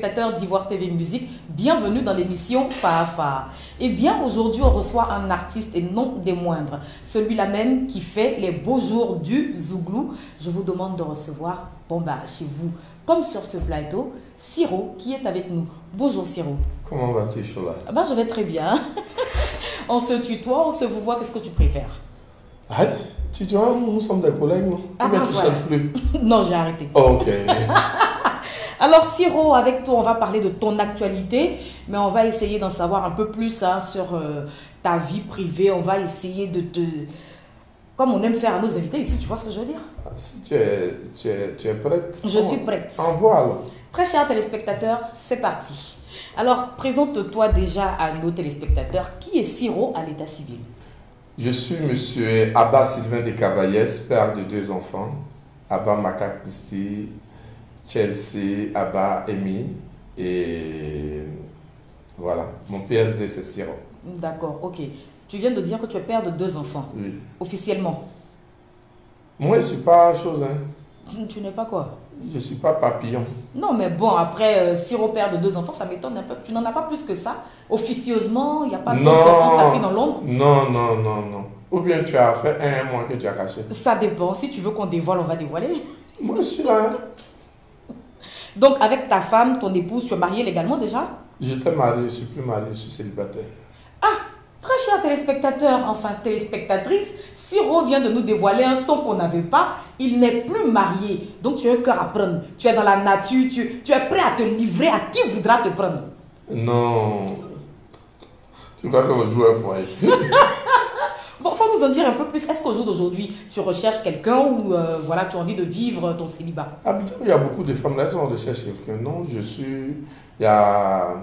téléspectateurs d'Ivoire TV Musique, bienvenue dans l'émission Fafa. Et bien aujourd'hui on reçoit un artiste et non des moindres, celui-là même qui fait les beaux jours du Zouglou. Je vous demande de recevoir, chez vous, comme sur ce plateau, Siro qui est avec nous. Bonjour Siro. Comment vas-tu, Chola? Je vais très bien. On se tutoie, on se vous voit, qu'est-ce que tu préfères? Ah, tu vois, nous sommes des collègues, non? Ou bien tu ne sais plus? Non, j'ai arrêté. Oh, ok. Alors Siro, avec toi, on va parler de ton actualité, mais on va essayer d'en savoir un peu plus sur ta vie privée. On va essayer de te... Comme on aime faire à nos invités ici, tu vois ce que je veux dire? Si tu es prête? Je suis prête. Envoie alors. Très chers téléspectateurs, c'est parti. Alors, présente-toi déjà à nos téléspectateurs. Qui est Siro à l'état civil? Je suis monsieur Abba Sylvain de Cavaillès, père de 2 enfants. Abba Maka Christi, Chelsea, Abba Amy. Et voilà, mon PSD c'est Siro. D'accord, ok. Tu viens de dire que tu es père de 2 enfants. Oui. Officiellement. Moi je ne suis pas chose, hein. Tu n'es pas quoi? Je ne suis pas papillon. Non, mais bon, après, Siro père de 2 enfants, ça m'étonne un peu. Tu n'en as pas plus que ça? Officieusement, il n'y a pas d'autres enfants tapés dans l'ombre? Non. Ou bien tu as fait un mois que tu as caché. Ça dépend. Si tu veux qu'on dévoile, on va dévoiler. Moi je suis là. Donc, avec ta femme, ton épouse, tu es marié légalement déjà? J'étais marié, je ne suis plus marié, je suis célibataire. Ah, très chers téléspectateurs, enfin téléspectatrices, Siro vient de nous dévoiler un son qu'on n'avait pas. Il n'est plus marié. Donc, tu as un cœur à prendre. Tu es dans la nature, tu es prêt à te livrer à qui voudra te prendre. Non. Tu crois qu'on joue un foyer? Bon, il faut nous en dire un peu plus. Est-ce qu'au jour d'aujourd'hui, tu recherches quelqu'un ou voilà, tu as envie de vivre ton célibat? Ah, il y a beaucoup de femmes là qui recherchent quelqu'un. Non, je suis... Il y a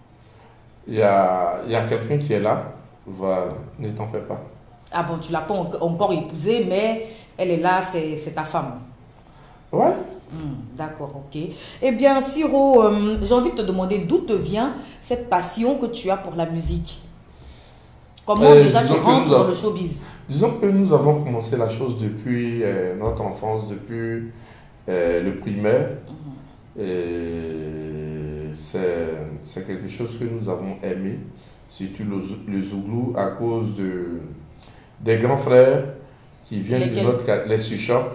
quelqu'un qui est là. Voilà, ne t'en fais pas. Ah bon, tu ne l'as pas encore épousée, mais elle est là, c'est ta femme. Ouais. D'accord, ok. Eh bien, Siro, j'ai envie de te demander d'où te vient cette passion que tu as pour la musique. Comment déjà tu rentres dans le showbiz? Disons que nous avons commencé la chose depuis notre enfance, depuis le primaire. Et c'est quelque chose que nous avons aimé, surtout le Zouglou, à cause des grands frères qui viennent de notre les Suchocs.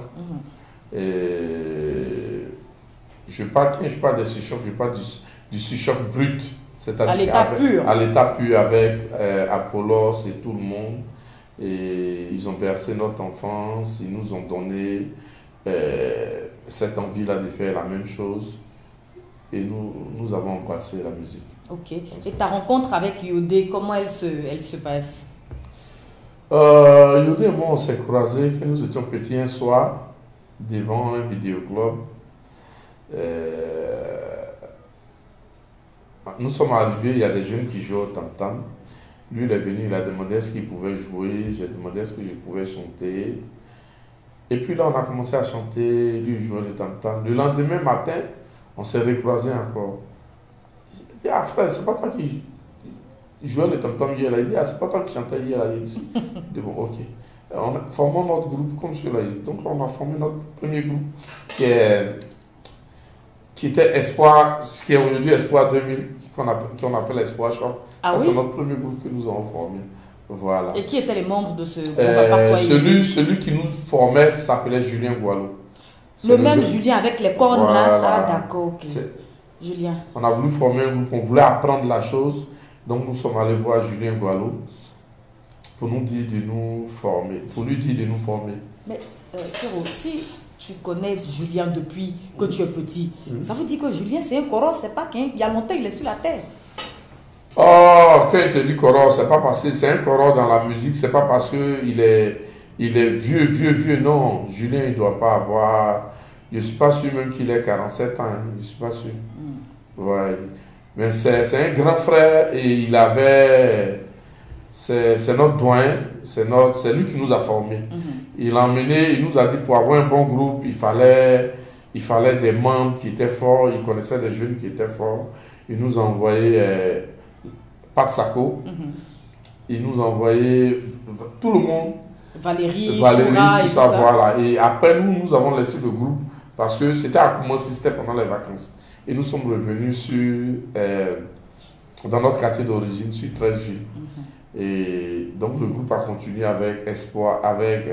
Et je parle des Suchocs, je parle du Suchoc brut. À l'état pur. À l'état pur avec Apollos et tout le monde. Et ils ont bercé notre enfance, ils nous ont donné cette envie-là de faire la même chose. Et nous avons embrassé la musique. Ok. Et ta rencontre avec Yodé, comment elle se passe? Yodé et moi, on s'est croisés quand nous étions petits un soir devant un vidéoclub. Nous sommes arrivés, il y a des jeunes qui jouent au tam-tam. Lui, il est venu, il a demandé est-ce qu'il pouvait jouer. J'ai demandé est-ce que je pouvais chanter. Et puis là, on a commencé à chanter. Lui, il jouait le tam-tam. Le lendemain matin, on s'est recroisés encore. J'ai dit, ah frère, c'est pas toi qui jouais le tam-tam hier là. Il dit, ah, c'est pas toi qui chantais hier là. Il dit, bon, ok. On a formé notre groupe comme celui-là. Donc, on a formé notre premier groupe qui était Espoir, ce qui est aujourd'hui Espoir 2000, qu'on appelle Espoir Shop. Ah oui? C'est notre premier groupe que nous avons formé. Voilà. Et qui étaient les membres de ce groupe à part toi? Celui qui nous formait s'appelait Julien Boileau. Le même Julien avec les cornes voilà. là? Ah d'accord, ok. Julien. On a voulu former un groupe, on voulait apprendre la chose. Donc nous sommes allés voir Julien Boileau pour nous dire de nous former. Pour lui dire de nous former. Mais Siro, si tu connais Julien depuis que tu es petit, ça veut dire que Julien c'est un coros, c'est pas qu'il y a longtemps il est sur la terre. Oh, quand il te dit coros, c'est pas parce que c'est un coros dans la musique, c'est pas parce qu'il est vieux, non. Julien, il doit pas avoir... Je suis pas sûr même qu'il ait 47 ans, hein. Je suis pas sûr. Ouais. Mais c'est un grand frère et il avait... C'est notre doyen, c'est lui qui nous a formés. Il l'a emmené, il nous a dit pour avoir un bon groupe, il fallait des membres qui étaient forts, il connaissait des jeunes qui étaient forts. Il nous a envoyé Pat Sako, il nous a envoyé tout le monde. Valérie, Choura, tout ça. Voilà. Et après, nous avons laissé le groupe parce que c'était à commencer, c'était pendant les vacances. et nous sommes revenus dans notre quartier d'origine, sur 13 villes. Et donc le groupe a continué avec Espoir, avec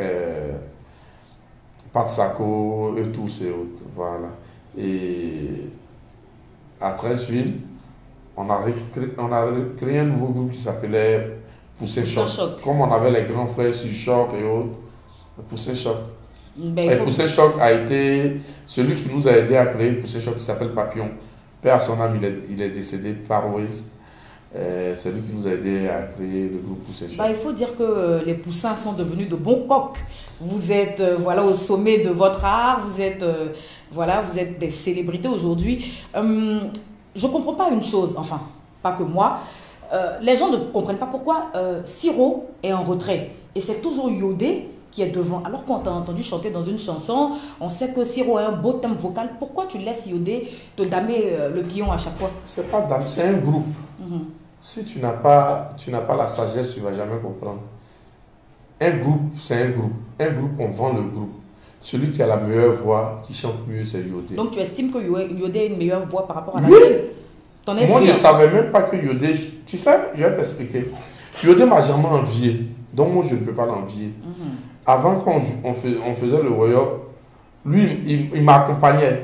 Pat Sako et tous et autres. Voilà. Et à 13 villes, on a créé un nouveau groupe qui s'appelait Poussin Choc. Comme on avait les grands frères sur Choc et autres, Poussin Choc. Et Poussin Choc a été celui qui nous a aidé à créer Poussin Choc qui s'appelle Papillon. Père à son âme, il est décédé par Moïse. C'est lui qui nous a aidé à créer le groupe Poussin Choc. Il faut dire que les poussins sont devenus de bons coqs. Vous êtes voilà, au sommet de votre art, vous êtes des célébrités aujourd'hui. Je ne comprends pas une chose, enfin, pas que moi. Les gens ne comprennent pas pourquoi Siro est en retrait. Et c'est toujours Yodé qui est devant. Alors qu'on t'a entendu chanter dans une chanson, on sait que Siro a un beau thème vocal. Pourquoi tu laisses Yodé te damer le pion à chaque fois? C'est pas dame, c'est un groupe. Si tu n'as pas la sagesse, tu ne vas jamais comprendre. Un groupe, c'est un groupe. Un groupe, on vend le groupe. Celui qui a la meilleure voix, qui chante mieux, c'est Yodé. Donc tu estimes que Yodé a une meilleure voix par rapport à la tienne? Oui. Moi, je ne savais même pas que Yodé... Tu sais, je vais t'expliquer. Yodé m'a jamais envié. Donc moi, je ne peux pas l'envier. Avant, quand on faisait le royaume, lui, il m'accompagnait.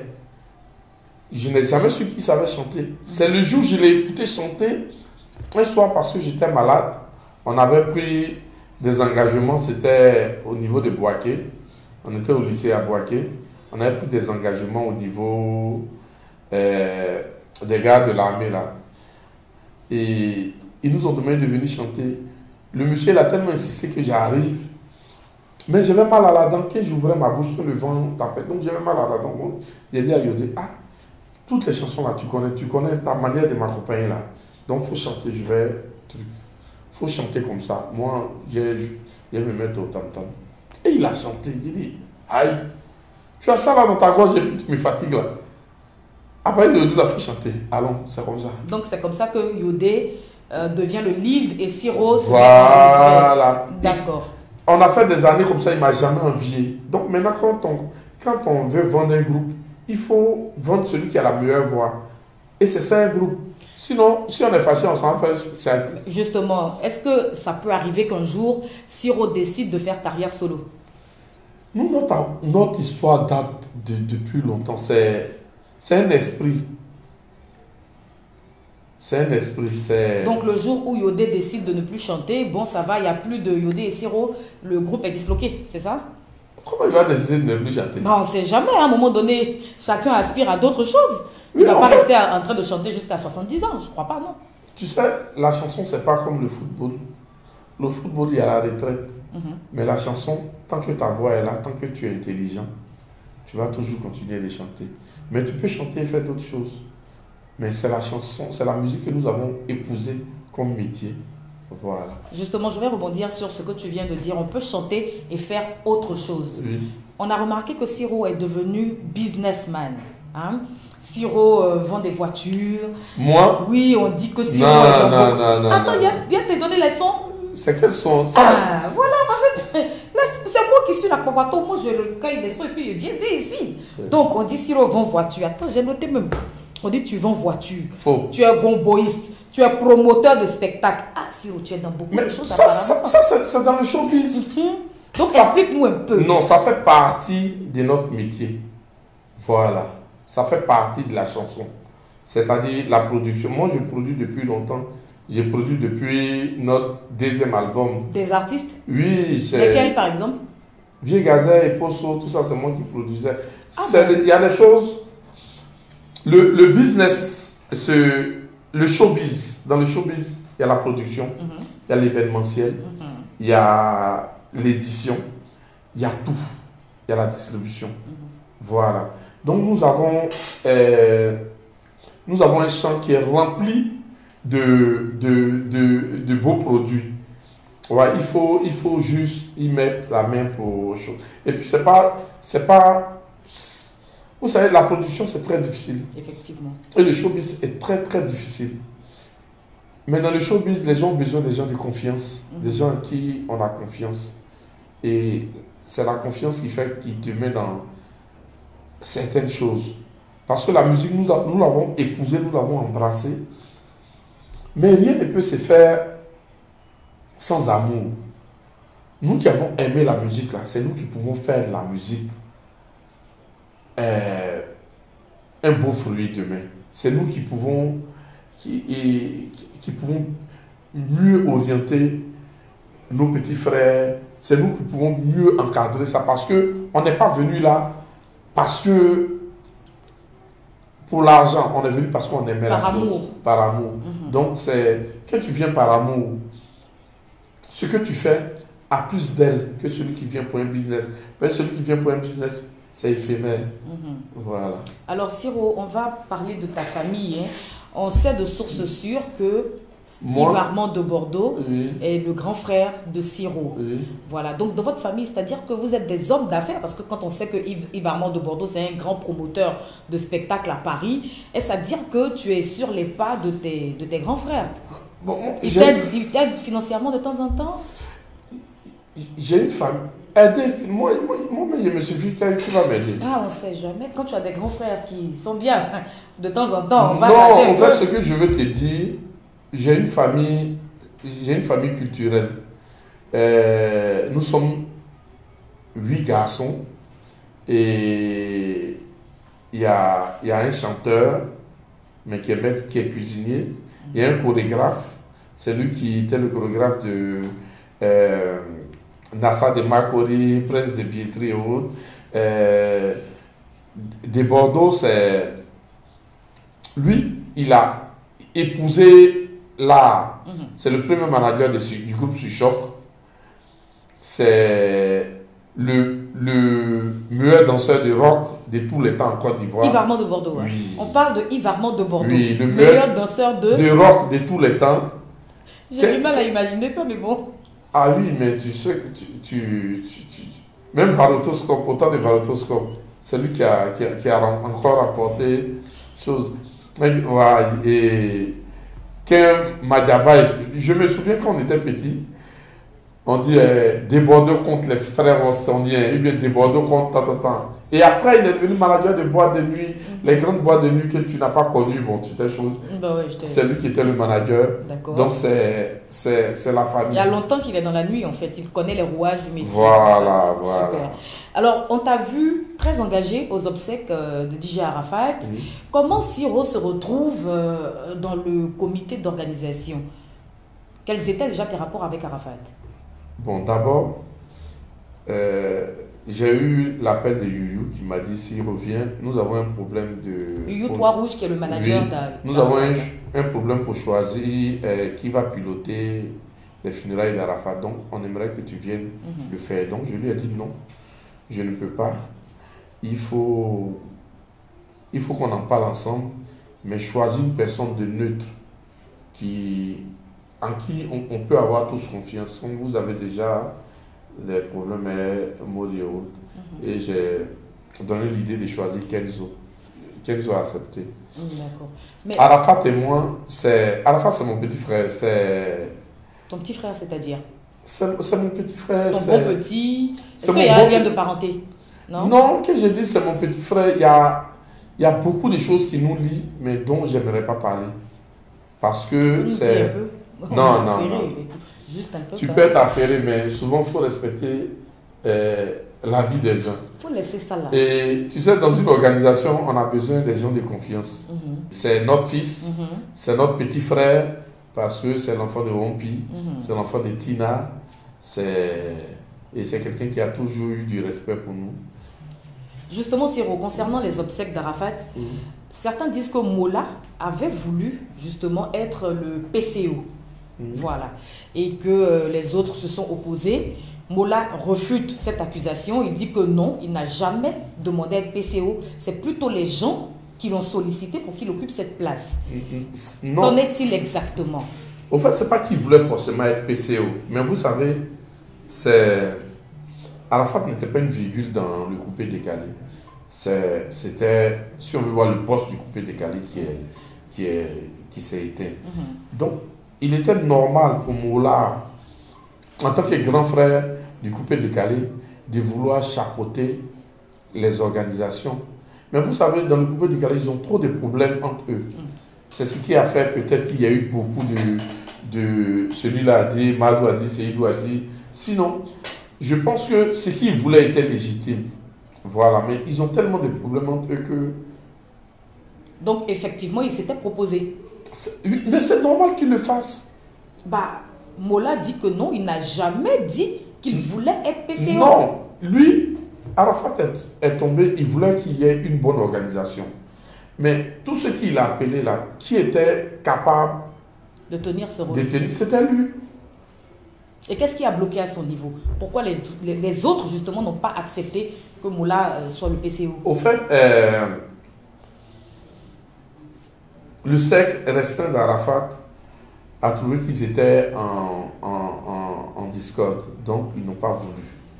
Je n'ai jamais su qu'il savait chanter. C'est le jour où je l'ai écouté chanter, un soir parce que j'étais malade. On avait pris des engagements, c'était au niveau de Boaké. On était au lycée à Boaké. On avait pris des engagements au niveau des gars de l'armée là. Et ils nous ont demandé de venir chanter. Le monsieur il a tellement insisté que j'arrive. Mais j'avais mal à la dent. Quand j'ouvrais ma bouche, que le vent tapait. Donc j'avais mal à la dent. J'ai dit à Yodé, toutes les chansons là, tu connais ta manière de m'accompagner là. Donc il faut chanter, faut chanter comme ça. Moi, je vais me mettre au tam-tam. Et il a chanté, il dit, aïe, tu as ça là dans ta gorge et puis tu me fatigues là. Après, Yodé l'a fait chanter. Allons, c'est comme ça. Donc c'est comme ça que Yodé devient le lead et Siro se Voilà. D'accord. On a fait des années comme ça, il ne m'a jamais envié. Donc maintenant, quand on veut vendre un groupe, il faut vendre celui qui a la meilleure voix. Et c'est ça un groupe. Sinon, si on est fâché, on s'en fait chacun. Justement, est-ce que ça peut arriver qu'un jour, Siro décide de faire carrière solo? Nous, notre histoire date depuis longtemps. C'est un esprit. C'est un esprit. Donc le jour où Yodé décide de ne plus chanter, bon ça va, il n'y a plus de Yodé et Siro, le groupe est disloqué, c'est ça? Comment il va décider de ne plus chanter? On ne sait jamais, à un moment donné, chacun aspire à d'autres choses. Il ne va pas rester en train de chanter jusqu'à 70 ans, je ne crois pas, non. Tu sais, la chanson, c'est pas comme le football. Le football, il y a la retraite. Mais la chanson, tant que ta voix est là, tant que tu es intelligent, tu vas toujours continuer de chanter. Mais tu peux chanter et faire d'autres choses. Mais c'est la chanson, c'est la musique que nous avons épousée comme métier. Voilà. Justement, je vais rebondir sur ce que tu viens de dire. On peut chanter et faire autre chose. Oui. On a remarqué que Siro est devenu businessman. Hein? Siro vend des voitures. Moi? Oui, on dit que Siro... Non. Attends, viens te donner les sons. C'est quels sons? Voilà, c'est moi qui suis la Kwabato. Moi, je recueille les sons et puis il vient dire ici. Oui. Donc, on dit Siro vend voiture. Attends, j'ai noté même. On dit tu vends voiture. Faux. Tu es gomboïste. Tu es promoteur de spectacle. Siro, tu es dans beaucoup de choses. Ça c'est dans le showbiz. Donc, explique-nous un peu. Non, ça fait partie de notre métier. Voilà. Ça fait partie de la chanson. C'est-à-dire la production. Moi, je produis depuis longtemps. J'ai produit depuis notre deuxième album. Des artistes? Oui. Lesquels, par exemple? Vieux Gazet et Posso, tout ça, c'est moi qui produisais. Il y a des choses... Le business, le showbiz. Dans le showbiz, il y a la production, il y a l'événementiel, il y a l'édition, il y a tout. Il y a la distribution. Voilà. Donc nous avons un champ qui est rempli de beaux produits. Ouais, il faut juste y mettre la main pour... Et puis c'est pas... Vous savez, la production, c'est très difficile. Effectivement. Et le showbiz est très, très difficile. Mais dans le showbiz, les gens ont besoin des gens de confiance. Des gens en qui on a confiance. Et c'est la confiance qui fait qu'ils te met dans certaines choses. Parce que la musique, nous l'avons épousée, nous l'avons embrassée. Mais rien ne peut se faire sans amour. Nous qui avons aimé la musique, là, c'est nous qui pouvons faire de la musique un beau fruit demain. C'est nous qui pouvons, qui pouvons mieux orienter nos petits frères. C'est nous qui pouvons mieux encadrer ça parce qu'on n'est pas venu là parce que pour l'argent, on est venu parce qu'on aimait la chose. Par amour. Donc, quand tu viens par amour, ce que tu fais a plus d'aile que celui qui vient pour un business. Mais celui qui vient pour un business, c'est éphémère. Voilà. Alors, Siro, on va parler de ta famille. Hein. On sait de sources sûres que Yves Armand de Bordeaux est le grand frère de Siro. Voilà. Donc, dans votre famille, c'est-à-dire que vous êtes des hommes d'affaires, parce que quand on sait que Yves Armand de Bordeaux, c'est un grand promoteur de spectacles à Paris, est-ce à dire que tu es sur les pas de tes grands frères? Bon, il t'aide financièrement de temps en temps? J'ai une famille. Aider, moi, je me suffit qui va m'aider. Ah, on ne sait jamais. Quand tu as des grands frères qui sont bien, de temps en temps, on va non, en fait, ce que je veux te dire, j'ai une famille culturelle. Nous sommes 8 garçons et il y a un chanteur, mais qui est maître, qui est cuisinier. Il y a un chorégraphe, c'est lui qui était le chorégraphe de Nassa de Makori, Prince de Biétri et autres. De Bordeaux, c'est lui, il a épousé l'art. C'est le premier manager du groupe Suchoc. C'est le meilleur danseur de rock de tous les temps en Côte d'Ivoire. Yves Armand de Bordeaux. Oui. Hein. On parle de Yves Armand de Bordeaux. Oui, le meilleur danseur de rock de tous les temps. J'ai du mal à imaginer ça, mais bon. Ah oui, mais tu sais que même Varotoscope, autant de Varotoscope, c'est lui qui a encore apporté choses. Et quand Madjaba, je me souviens quand on était petit, on dit des Bordeaux contre les frères Ostondiens, et bien des Bordeaux contre tant. Et après, il est devenu manager de boîtes de nuit, les grandes boîtes de nuit que tu n'as pas connues, bon, tu t'es chose. Bah ouais, c'est lui qui était le manager. Donc c'est la famille. Il y a longtemps qu'il est dans la nuit en fait, il connaît les rouages du métier. Voilà. Super. Alors, on t'a vu très engagé aux obsèques de DJ Arafat. Comment Siro se retrouve dans le comité d'organisation? Quels étaient déjà tes rapports avec Arafat? Bon, d'abord, j'ai eu l'appel de Youyou qui m'a dit s'il revient, nous avons un problème de... Youyou Trois-Rouges qui est le manager nous avons un problème pour choisir qui va piloter les funérailles d'Arafat. Donc, on aimerait que tu viennes le faire. Donc, je lui ai dit non, je ne peux pas. Il faut qu'on en parle ensemble, mais choisir une personne de neutre en qui on peut avoir tous confiance. Comme vous avez déjà les problèmes Modi et autres. Et j'ai donné l'idée de choisir Kenzo. Kenzo a accepté. D'accord. Mais Arafat et moi, Arafat c'est mon petit frère. Ton petit frère, c'est-à-dire? C'est mon petit frère. Ton bon petit. Est-ce qu'il y a un lien de parenté? Non, que j'ai dit, c'est mon petit frère. Il y a beaucoup de choses qui nous lient, mais dont j'aimerais pas parler. Parce que c'est... Non. Juste un peu. Tu peux être affairé, mais souvent il faut respecter la vie des gens. Il faut laisser ça là. Et tu sais, dans une organisation, on a besoin des gens de confiance. C'est notre fils, c'est notre petit frère, parce que c'est l'enfant de Rompi, c'est l'enfant de Tina, et c'est quelqu'un qui a toujours eu du respect pour nous. Justement, Siro, concernant les obsèques d'Arafat, certains disent que Mola avait voulu justement être le PCO. Voilà. Et que les autres se sont opposés. Mola refute cette accusation. Il dit que non, il n'a jamais demandé à être PCO. C'est plutôt les gens qui l'ont sollicité pour qu'il occupe cette place. Qu'en est-il exactement? Au fait, ce n'est pas qu'il voulait forcément être PCO. Mais vous savez, Arafat n'était pas une virgule dans le coupé décalé. C'était, si on veut voir le poste du coupé décalé qui s'est éteint. Donc, il était normal pour Moula, en tant que grand frère du coupé décalé, de vouloir chapeauter les organisations. Mais vous savez, dans le groupe du Gala, ils ont trop de problèmes entre eux. C'est ce qui a fait peut-être qu'il y a eu beaucoup de celui-là a dit, Madou a dit, Seydou a dit. Sinon, je pense que ce qu'ils voulaient était légitime. Voilà, mais ils ont tellement de problèmes entre eux que... Donc, effectivement, il s'était proposé. Mais c'est normal qu'ils le fassent. Bah, Mola dit que non, il n'a jamais dit qu'il voulait être PCO. Non, lui, Arafat est tombé, il voulait qu'il y ait une bonne organisation. Mais tout ce qu'il a appelé là, qui était capable de tenir ce rôle, c'était lui. Et qu'est-ce qui a bloqué à son niveau? Pourquoi les autres, justement, n'ont pas accepté que Moula soit le PCO? Au fait, le cercle restreint d'Arafat a trouvé qu'ils étaient en discorde, donc ils n'ont pas voulu.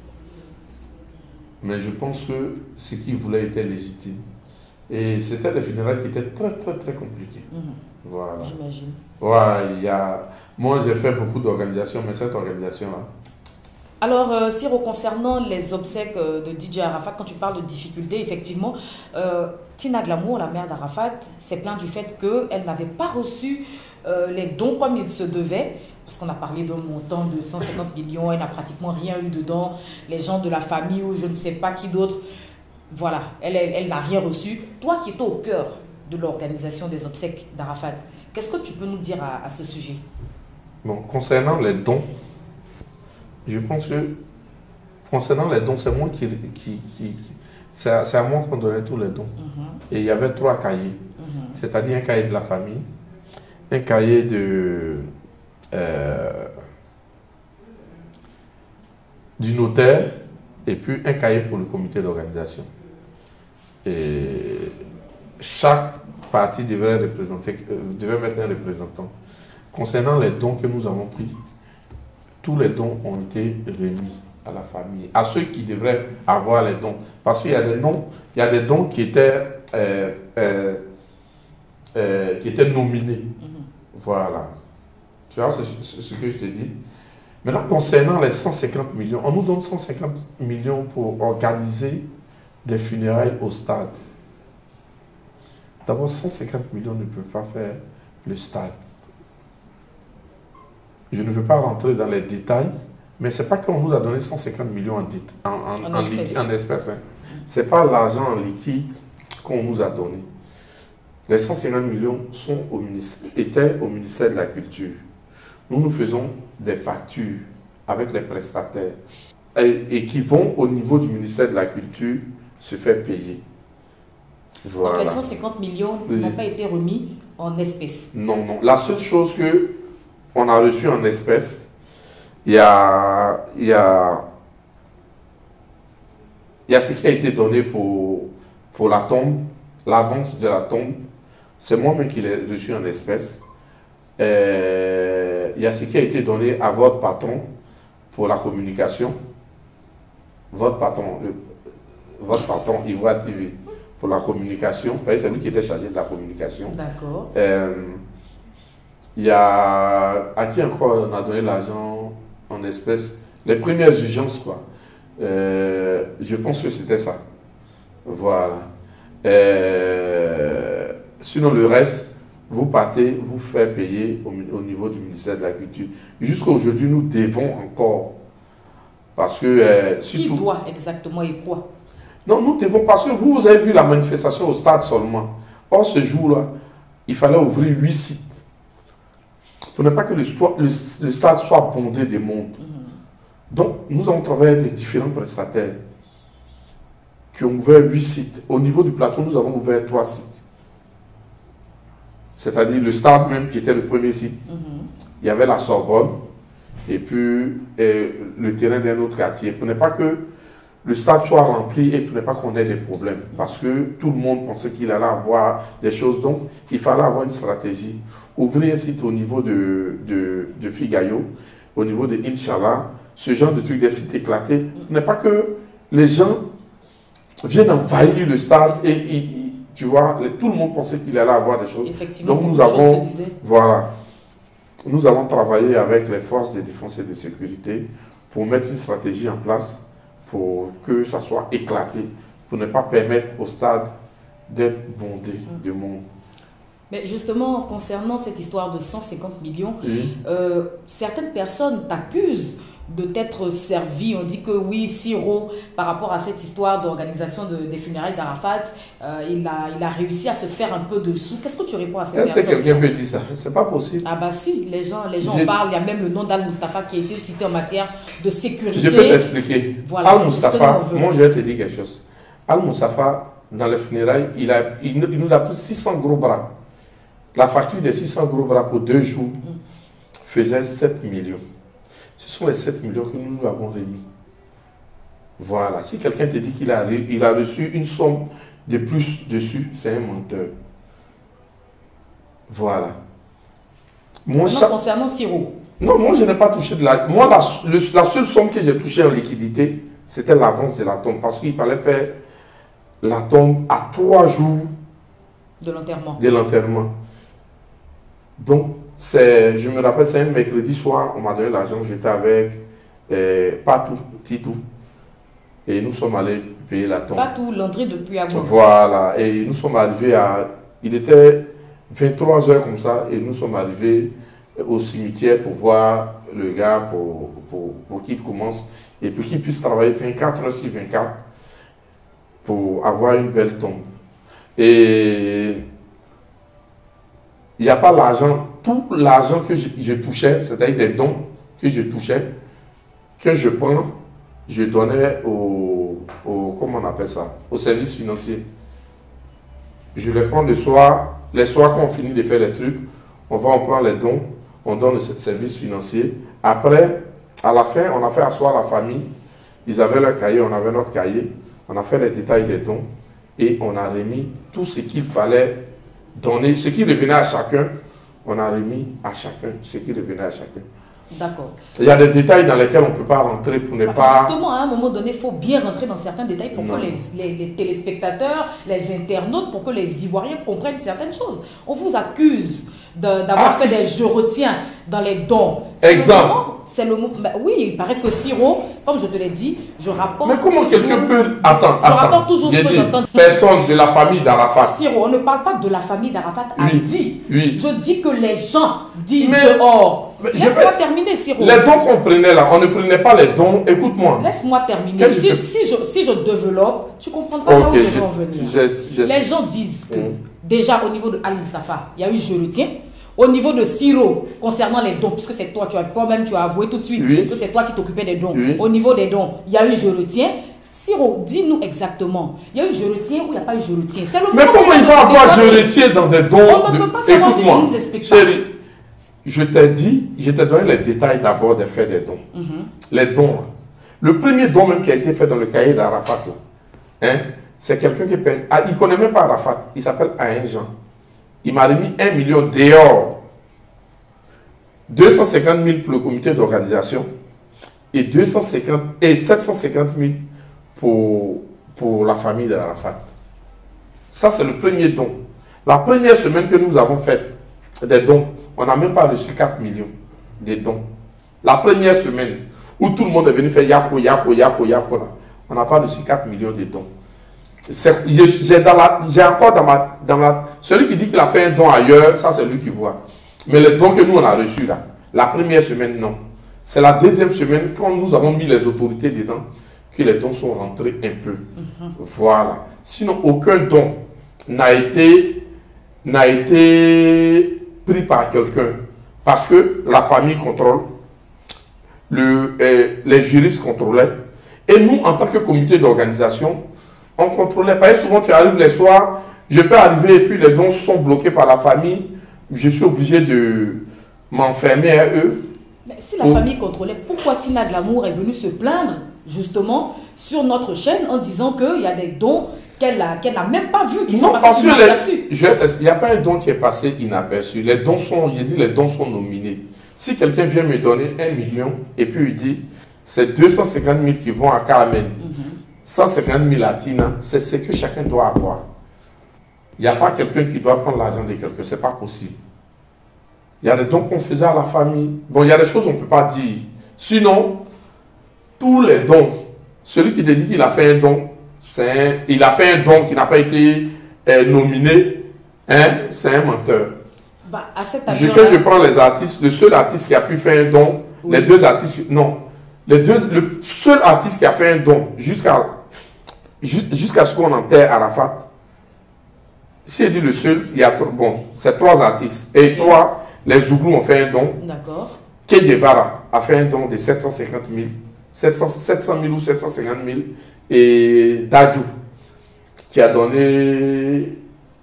Mais je pense que ce qu'ils voulaient était légitime. Et c'était des funérailles qui étaient très, très, très compliquées. Voilà. J'imagine. Ouais, moi, j'ai fait beaucoup d'organisations, mais cette organisation-là... Alors, Siro, concernant les obsèques de DJ Arafat, quand tu parles de difficultés, effectivement, Tina Glamour, la mère d'Arafat, s'est plainte du fait qu'elle n'avait pas reçu les dons comme il se devait, parce qu'on a parlé d'un montant de 150 millions, elle n'a pratiquement rien eu dedans, les gens de la famille ou je ne sais pas qui d'autre, voilà, elle n'a rien reçu. Toi qui étais au cœur de l'organisation des obsèques d'Arafat, qu'est-ce que tu peux nous dire à ce sujet? Bon, concernant les dons, je pense que concernant les dons, c'est moi c'est à moi qu'on donnait tous les dons. Et il y avait 3 cahiers. C'est-à-dire un cahier de la famille, un cahier du notaire et puis un cahier pour le comité d'organisation. Et chaque partie devait mettre un représentant. Concernant les dons que nous avons pris, tous les dons ont été remis à la famille, à ceux qui devraient avoir les dons. Parce qu'il y a des dons qui étaient nominés. Voilà. Tu vois ce que je te dis. Maintenant, concernant les 150 millions, on nous donne 150 millions pour organiser des funérailles au stade. D'abord, 150 millions ne peuvent pas faire le stade. Je ne veux pas rentrer dans les détails, mais ce n'est pas qu'on nous a donné 150 millions en espèces. Hein. Ce n'est pas l'argent en liquide qu'on nous a donné. Les 150 millions étaient au ministère de la Culture. Nous faisons des factures avec les prestataires et qui vont au niveau du ministère de la Culture se faire payer. Voilà. Donc les 150 millions n'ont pas été remis en espèces? Non, non. La seule chose qu'on a reçue en espèces, il y a ce qui a été donné pour la tombe, l'avance de la tombe. C'est moi-même qui l'ai reçu en espèces. Il y a ce qui a été donné à votre patron pour la communication. Votre patron, Ivoire TV, pour la communication. C'est lui qui était chargé de la communication. D'accord. Il y a à qui encore on a donné l'argent en espèces. Les premières urgences, quoi. Je pense que c'était ça. Voilà. Sinon, le reste, vous partez, vous faites payer au niveau du ministère de la Culture. Jusqu'à aujourd'hui, nous devons encore. Parce que... Qui doit exactement et quoi? Non, nous devons, parce que vous avez vu la manifestation au stade seulement. Or, ce jour-là, il fallait ouvrir 8 sites. Pour ne pas que le stade soit bondé de monde. Donc, nous avons travaillé avec des différents prestataires qui ont ouvert 8 sites. Au niveau du plateau, nous avons ouvert 3 sites. C'est-à-dire le stade même qui était le premier site. Il y avait la Sorbonne et puis le terrain d'un autre quartier. Pour ne pas que le stade soit rempli et pour ne pas qu'on ait des problèmes. Parce que tout le monde pensait qu'il allait avoir des choses. Donc, il fallait avoir une stratégie. Ouvrir un site au niveau de Figayo, au niveau de Inch'Allah, ce genre de trucs, des sites éclatés. Pour ne pas que les gens viennent envahir le stade et tu vois, tout le monde pensait qu'il allait avoir des choses. Effectivement, donc nous avons travaillé avec les forces de défense et de sécurité pour mettre une stratégie en place pour que ça soit éclaté, pour ne pas permettre au stade d'être bondé de monde. Mais justement, concernant cette histoire de 150 millions, certaines personnes t'accusent de t'être servi. On dit que oui, Siro, par rapport à cette histoire d'organisation des funérailles d'Arafat, il a réussi à se faire un peu de sous. Qu'est-ce que tu réponds à ces personnes? Est-ce que quelqu'un peut dire ça? C'est pas possible. Ah bah si, les gens en parlent. Il y a même le nom d'Al-Mustafa qui a été cité en matière de sécurité. Je peux t'expliquer. Voilà, Al-Mustafa, moi je vais te dire quelque chose. Al-Mustafa, dans les funérailles, il nous a pris 600 gros bras. La facture des 600 gros bras pour 2 jours faisait 7 millions. Ce sont les 7 millions que nous lui avons remis. Voilà. Si quelqu'un te dit qu'il a reçu une somme de plus dessus, c'est un menteur. Voilà. Moi, concernant Siro. Non, moi je n'ai pas touché de la... Moi, la seule somme que j'ai touchée en liquidité, c'était l'avance de la tombe. Parce qu'il fallait faire la tombe à 3 jours de l'enterrement. Donc, je me rappelle, c'est un mercredi soir, on m'a donné l'argent, j'étais avec Patou, Titou. Et nous sommes allés payer la tombe. Patou, l'entrée depuis à Voilà, et nous sommes arrivés il était 23 h comme ça, et nous sommes arrivés au cimetière pour voir le gars, pour qu'il commence, et puis qu'il puisse travailler 24 h sur 24 pour avoir une belle tombe. Et il n'y a pas l'argent, tout l'argent que je touchais, c'est-à-dire des dons que je touchais, que je prends, je donnais comment on appelle ça, au service financier. Je les prends les soirs quand on finit de faire les trucs, on prend les dons, on donne le service financier. Après, à la fin, on a fait asseoir la famille, ils avaient leur cahier, on avait notre cahier, on a fait les détails des dons et on a remis tout ce qu'il fallait donner, ce qui revenait à chacun, on a remis à chacun ce qui revenait à chacun. D'accord. Il y a des détails dans lesquels on ne peut pas rentrer pour ne pas... Justement, à un moment donné, il faut bien rentrer dans certains détails pour que les téléspectateurs, les internautes, pour que les Ivoiriens comprennent certaines choses. On vous accuse d'avoir fait des je retiens dans les dons. Exemple. C'est le moment. Oui, il paraît que Siro, comme je te l'ai dit, je rapporte. Mais comment quelqu'un peut. Attends. Je rapporte toujours ce que j'entends. Personne de la famille d'Arafat. Siro, on ne parle pas de la famille d'Arafat. Oui. Je dis que les gens disent dehors. Laisse-moi terminer, Siro. Les dons qu'on prenait là, on ne prenait pas les dons. Écoute-moi. Laisse-moi terminer. Si je développe, tu comprendras là où je veux en venir. Les gens disent que déjà au niveau de Al-Mustafa, il y a eu je le tiens. Au niveau de Siro, concernant les dons, puisque c'est toi, toi-même tu as avoué tout de suite que c'est toi qui t'occupais des dons. Au niveau des dons, il y a eu je retiens. Siro, dis-nous exactement, il y a eu je retiens ou il n'y a pas eu je retiens? Mais comment il va avoir je retiens dans des dons? On ne peut pas savoir si tu nous expliques pas. Chérie, je t'ai donné les détails d'abord des faits des dons. Les dons. Le premier don même qui a été fait dans le cahier d'Arafat, c'est quelqu'un qui pèse. Il ne connaît même pas Arafat, il s'appelle Aïn Jean. Il m'a remis 1 million dehors, 250 000 pour le comité d'organisation et 750 000 pour la famille d'Arafat. Ça, c'est le premier don. La première semaine que nous avons fait des dons, on n'a même pas reçu 4 millions de dons. La première semaine où tout le monde est venu faire Yako, là, on n'a pas reçu 4 millions de dons. J'ai encore dans ma... Celui qui dit qu'il a fait un don ailleurs, ça c'est lui qui voit. Mais les dons que nous on a reçus là, la première semaine non. C'est la deuxième semaine, quand nous avons mis les autorités dedans, que les dons sont rentrés un peu. Voilà. Sinon, aucun don n'a été pris par quelqu'un. Parce que la famille contrôle, les juristes contrôlaient. Et nous, en tant que comité d'organisation, on contrôlait. Parce que souvent, tu arrives les soirs, je peux arriver et puis les dons sont bloqués par la famille. Je suis obligé de m'enfermer à eux. Mais si la famille contrôlait, pourquoi Tina Glamour est venue se plaindre justement sur notre chaîne en disant qu'il y a des dons qu'elle n'a même pas vus, qui sont passés inaperçus? Il n'y a pas un don qui est passé inaperçu. Les dons sont, j'ai dit, les dons sont nominés. Si quelqu'un vient me donner 1 million et puis il dit c'est 250 000 qui vont à Carmen, 150 000 à Tina, c'est ce que chacun doit avoir. Il n'y a pas quelqu'un qui doit prendre l'argent de quelqu'un, ce n'est pas possible. Il y a des dons qu'on faisait à la famille. Bon, il y a des choses qu'on ne peut pas dire. Sinon, tous les dons, celui qui te dit qu'il a fait un don, il a fait un don qui n'a pas été est nominé, hein, c'est un menteur. Bah, à cet Quand avion-là- je prends les artistes, le seul artiste qui a pu faire un don, Oui. les deux artistes, non, le seul artiste qui a fait un don jusqu'à ce qu'on enterre Arafat, si je dis le seul, il y a bon, c'est 3 artistes. Et 3, les Zouglous ont fait un don. D'accord. Che Guevara a fait un don de 750 000, 700 000 ou 750 000. Et Dadju, qui a donné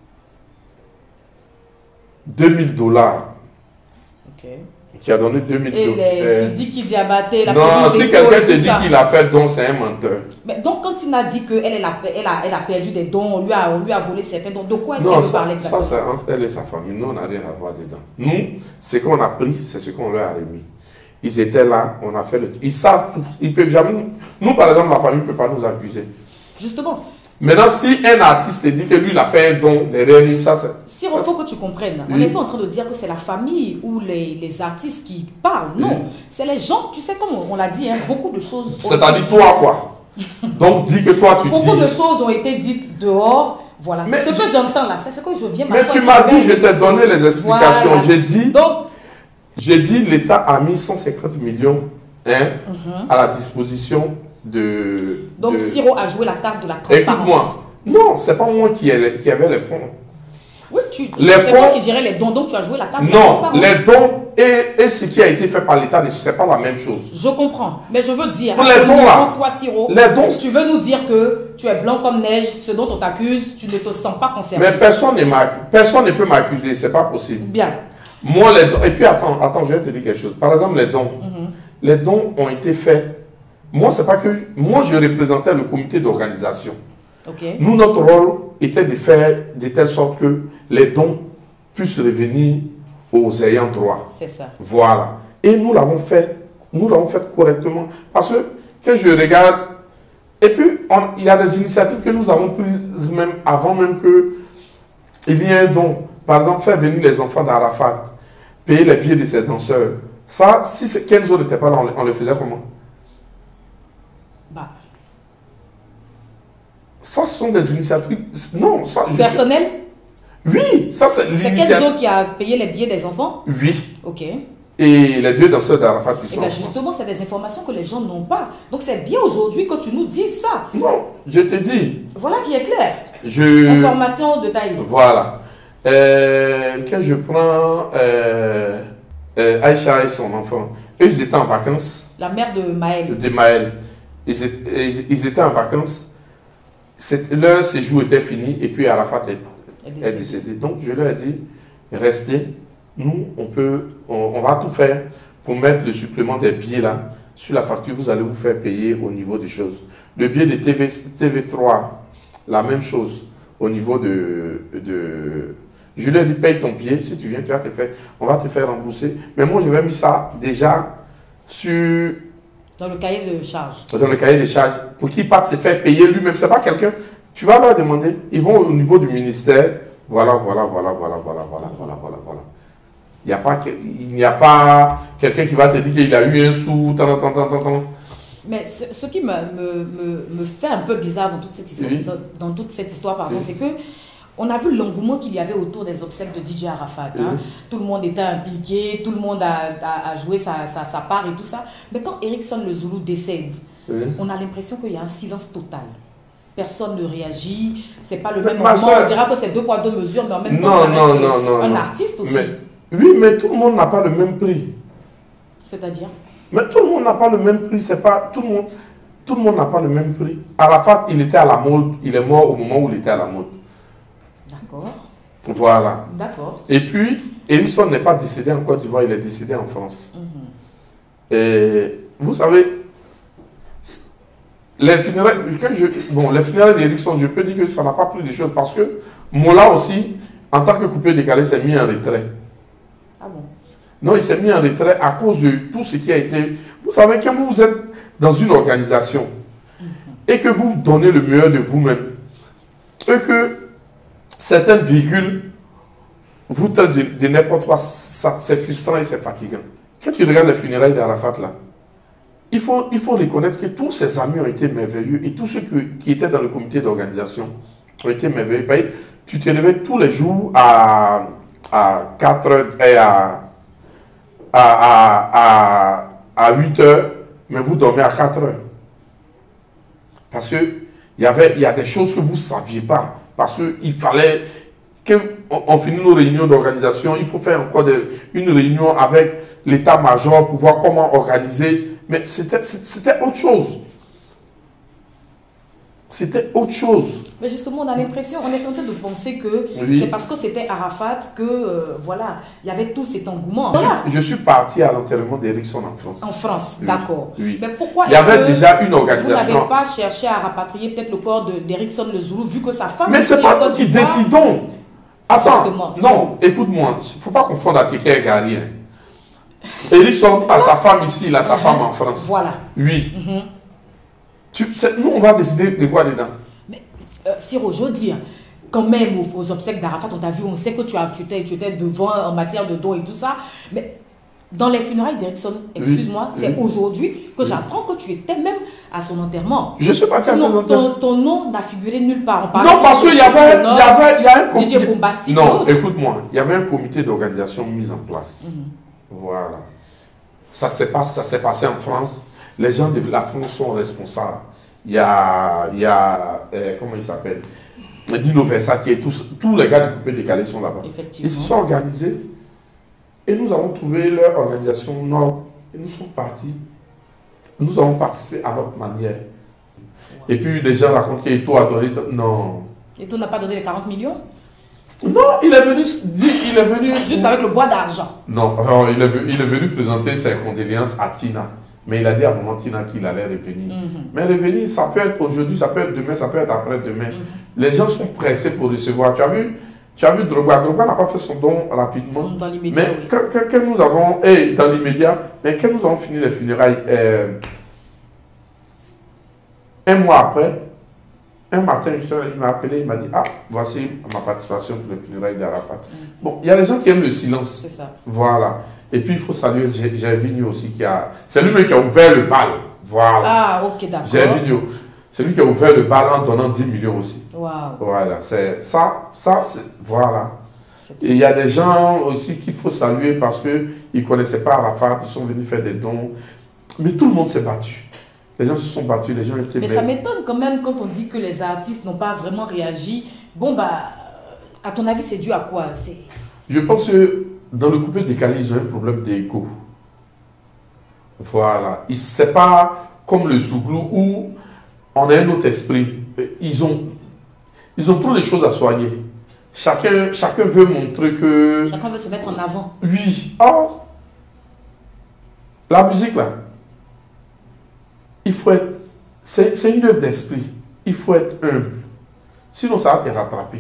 2000 dollars. Ok. Qui a donné 2000 Et les dollars. Sidiki Diabaté, la Non, présidente si d'Eco quelqu'un et te tout dit ça. qu'il a fait don, c'est un menteur. Mais donc, quand il a dit qu'elle elle a perdu des dons, on lui a volé certains dons, de quoi est-ce qu'elle Non, veut ça, parler exactement? c'est entre elle et sa famille. Nous, on n'a rien à voir dedans. Nous, ce qu'on a pris, c'est ce qu'on leur a remis. Ils étaient là, on a fait le... Ils savent tout. Ils peuvent jamais... Nous, par exemple, la famille ne peut pas nous accuser. Justement, Maintenant, si un artiste dit que lui, il a fait un don derrière nous, ça, c'est... si il faut que tu comprennes, on Oui. n'est pas en train de dire que c'est la famille ou les artistes qui parlent. Non, Oui. c'est les gens, tu sais, comme on l'a dit, hein, beaucoup de choses. ont C'est-à-dire été toi, dites. quoi. Donc, dis que toi, tu Beaucoup de dis... choses ont été dites dehors. Voilà. Mais ce que j'entends là, c'est ce que je viens Mais m'asseoir tu m'as avec dit, je t'ai donné les explications. Voilà. Donc, J'ai dit, l'État a mis 150 millions hein, à la disposition de... donc de- Siro a joué la carte de la transparence. Écoute-moi. Non, c'est pas moi qui avais les fonds. Oui, Les c'est toi fonds- qui gérais les dons, donc tu as joué la carte de la Non, transparence. les dons et ce qui a été fait par l'État, c'est pas la même chose. Je comprends, mais je veux dire, Pour les à ce dons, niveau, là. toi Siro, Les dons- tu veux nous dire que tu es blanc comme neige, ce dont on t'accuse, tu ne te sens pas concerné. Mais personne ne peut m'accuser, c'est pas possible. Bien. Moi, les dons, et puis attends, je vais te dire quelque chose. Par exemple, les dons ont été faits. Moi, c'est pas que. Moi, je représentais le comité d'organisation. Ok. Nous, notre rôle était de faire de telle sorte que les dons puissent revenir aux ayants droit. C'est ça. Voilà. Et nous l'avons fait correctement. Parce que quand je regarde, et puis il y a des initiatives que nous avons prises même avant même que il y ait un don. Par exemple, faire venir les enfants d'Arafat, payer les billets de ces danseurs. Ça, si Kenzo n'était pas là, on le faisait comment? Bah, Ça, ce sont des initiatives. Non, ça. personnel, Oui, ça c'est c'est l'initiative. Kenzo qui a payé les billets des enfants? Oui. Ok. Et les 2 danseurs d'Arafat qui Et sont bien en France. justement, c'est des informations que les gens n'ont pas. Donc c'est bien aujourd'hui que tu nous dises ça. Non, je te dis. Voilà qui est clair. Je. Information de taille. Voilà. Quand je prends Aïcha et son enfant, eux, ils étaient en vacances La mère de Maël. de Maël. Ils étaient en vacances. Leur séjour était fini et puis Arafat est décédé. Donc je leur ai dit, restez. Nous, on va tout faire pour mettre le supplément des billets là sur la facture. Vous allez vous faire payer au niveau des choses. Le billet de TV3, la même chose au niveau de je leur ai dit, paye ton billet. Si tu viens, on va te faire rembourser. Mais moi, je vais mettre ça déjà Dans le cahier de charge. dans le cahier des charges pour qu'il parte se faire payer lui-même. C'est pas quelqu'un. Tu vas leur demander. Ils vont au niveau du ministère. Voilà. Il n'y a pas quelqu'un qui va te dire qu'il a eu un sou. Mais ce qui me fait un peu bizarre dans toute cette histoire, Oui. dans toute cette histoire, pardon, Oui. c'est que on a vu l'engouement qu'il y avait autour des obsèques de DJ Arafat. Hein. Oui. Tout le monde était impliqué, tout le monde a joué sa part et tout ça. Mais quand Erickson le Zoulou décède, Oui. on a l'impression qu'il y a un silence total. Personne ne réagit, c'est pas le Mais même ma moment. soeur- On dira que c'est 2 poids 2 mesures, mais en même temps, Non, ça reste non, un non. artiste aussi. Oui, mais tout le monde n'a pas le même prix. C'est-à-dire, Mais tout le monde n'a pas le même prix. C'est pas tout le monde n'a pas le même prix. Arafat, il était à la mode. Il est mort au moment où il était à la mode. d'accord, Voilà. d'accord. Et puis, Erickson n'est pas décédé en Côte d'Ivoire, il est décédé en France. Et vous savez, les funérailles, les funérailles d'Erickson, je peux dire que ça n'a pas pris de choses parce que Mola aussi, en tant que coupé décalé, s'est mis en retrait. Ah bon? Non, il s'est mis en retrait à cause de tout ce qui a été... Vous savez, quand vous êtes dans une organisation et que vous donnez le meilleur de vous-même et que certaines virgules vous traitent de n'importe quoi, c'est frustrant et c'est fatigant. Quand tu regardes les funérailles d'Arafat là, il faut reconnaître que tous ses amis ont été merveilleux et tous ceux qui étaient dans le comité d'organisation ont été merveilleux. tu te réveilles tous les jours à 4 heures et à 8 heures, mais vous dormez à 4 heures. Parce que il y a des choses que vous ne saviez pas. Parce qu'il fallait qu'on finisse nos réunions d'organisation. Il faut faire encore une réunion avec l'état-major pour voir comment organiser. Mais c'était autre chose. C'était autre chose. Mais justement, on a l'impression, on est tenté de penser que oui. C'est parce que c'était Arafat que, voilà, il y avait tout cet engouement. Voilà. Je suis parti à l'enterrement d'Erickson en France. En France, oui. d'accord. Oui. Mais pourquoi il y avait déjà une organisation. Vous n'avez pas cherché à rapatrier peut-être le corps d'Erickson le Zoulou, vu que sa femme... Mais c'est pas nous qui décidons. Attends, non, écoute-moi, il ne faut pas confondre Atiké et Gary. Erickson a sa femme ici, il a sa femme en France. Voilà. Oui. Nous, on va décider de quoi dedans. Mais, Siro, je veux dire, quand même, aux obsèques d'Arafat, on t'a vu, on sait que tu étais devant en matière de dons et tout ça. Mais dans les funérailles d'Erickson, excuse-moi, c'est aujourd'hui que j'apprends que tu étais même à son enterrement. Je suis parti à son enterrement. Ton nom n'a figuré nulle part. Non, parce qu'il y avait un comité. DJ Bombastique. Non, écoute-moi, il y avait un comité d'organisation mis en place. Voilà. Ça s'est passé en France. Les gens de la France sont responsables. Il y a comment il s'appelle, Dino Versace et tous les gars du coupé décalé sont là-bas. Ils se sont organisés et nous avons trouvé leur organisation noble et nous sommes partis. Nous avons participé à notre manière. Et puis les gens racontent qu'Eto a donné... Non. Eto n'a pas donné les 40 millions? Non, il est venu... Juste avec le bois d'argent. Non, il est venu présenter ses condoléances à Tina. Mais il a dit à maman Tina qu'il allait revenir. Mais revenir, ça peut être aujourd'hui, ça peut être demain, ça peut être après-demain. Les gens sont pressés pour recevoir. Tu as vu Drogba. Drogba n'a pas fait son don rapidement. Dans l'immédiat, mais quand nous avons... dans l'immédiat, mais quand nous avons fini les funérailles, un mois après, un matin, il m'a appelé, il m'a dit, ah, voici ma participation pour les funérailles d'Arafat. Bon, il y a des gens qui aiment le silence. C'est ça. Voilà. Et puis, il faut saluer Gervinho aussi, c'est lui-même qui a ouvert le bal. Voilà. Ah, ok, d'accord. Gervinho. C'est lui qui a ouvert le bal en donnant 10 millions aussi. Wow. Voilà. Voilà. Et il y a des gens aussi qu'il faut saluer parce qu'ils ne connaissaient pas Arafat, ils sont venus faire des dons. Mais tout le monde s'est battu. Les gens se sont battus, les gens étaient... Mais ça m'étonne quand même quand on dit que les artistes n'ont pas vraiment réagi. Bon, bah, à ton avis, c'est dû à quoi? Je pense que dans le coupé décalé, ils ont un problème d'égo. Voilà. Ce n'est pas comme le Zouglou où on a un autre esprit. Ils ont trop de choses à soigner. Chacun veut montrer que... Chacun veut se mettre en avant. Oui. Oh, la musique là, il faut être... C'est une œuvre d'esprit. Il faut être humble. Sinon, ça va te rattraper.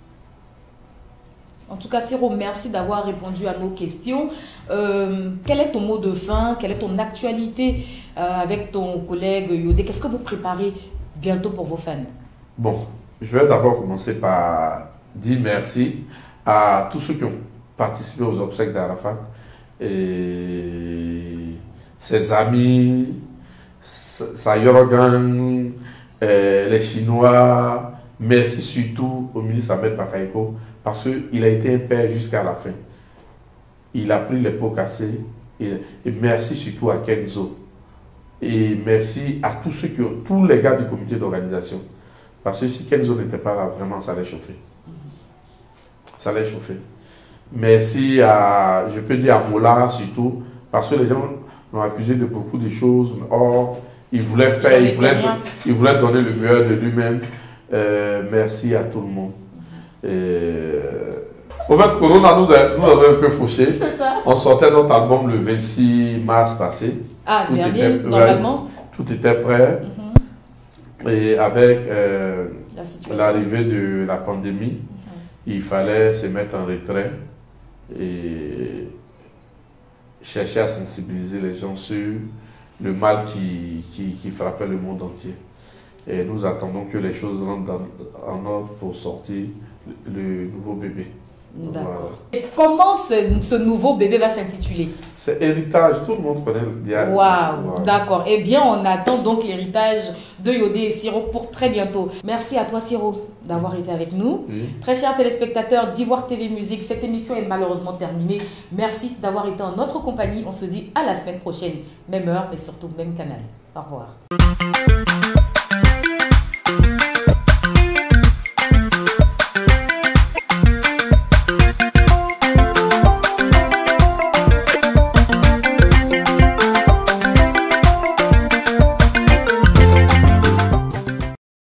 En tout cas, Siro, merci d'avoir répondu à nos questions. Quel est ton mot de fin? Quelle est ton actualité avec ton collègue Yodé? Qu'est-ce que vous préparez bientôt pour vos fans? Bon, je vais d'abord commencer par dire merci à tous ceux qui ont participé aux obsèques d'Arafat. Et ses amis, sa Yorogan, les Chinois. Merci surtout au ministre Ahmed Bakayoko parce qu'il a été un père jusqu'à la fin. Il a pris les pots cassés. Et merci surtout à Kenzo. Et merci à tous les gars du comité d'organisation. Parce que si Kenzo n'était pas là, vraiment, ça allait chauffer. Ça allait chauffer. Merci à, je peux dire à Mola surtout, parce que les gens l'ont accusé de beaucoup de choses. Or, il voulait faire, il voulait donner le meilleur de lui-même. Merci à tout le monde. Au fait, Corona nous avait un peu fauché. On sortait notre album le 26 mars passé. Ah, normalement. Tout était prêt. Et avec l'arrivée de la pandémie, il fallait se mettre en retrait et chercher à sensibiliser les gens sur le mal qui frappait le monde entier. Et nous attendons que les choses rentrent en ordre pour sortir le nouveau bébé. D'accord. Et comment ce nouveau bébé va s'intituler? C'est Héritage, tout le monde connaît le diable. Waouh, d'accord. Eh bien, on attend donc l'héritage de Yodé et Siro pour très bientôt. Merci à toi, Siro, d'avoir été avec nous. Oui. Très chers téléspectateurs d'Ivoire TV Musique, cette émission est malheureusement terminée. Merci d'avoir été en notre compagnie. On se dit à la semaine prochaine, même heure et surtout même canal. Au revoir.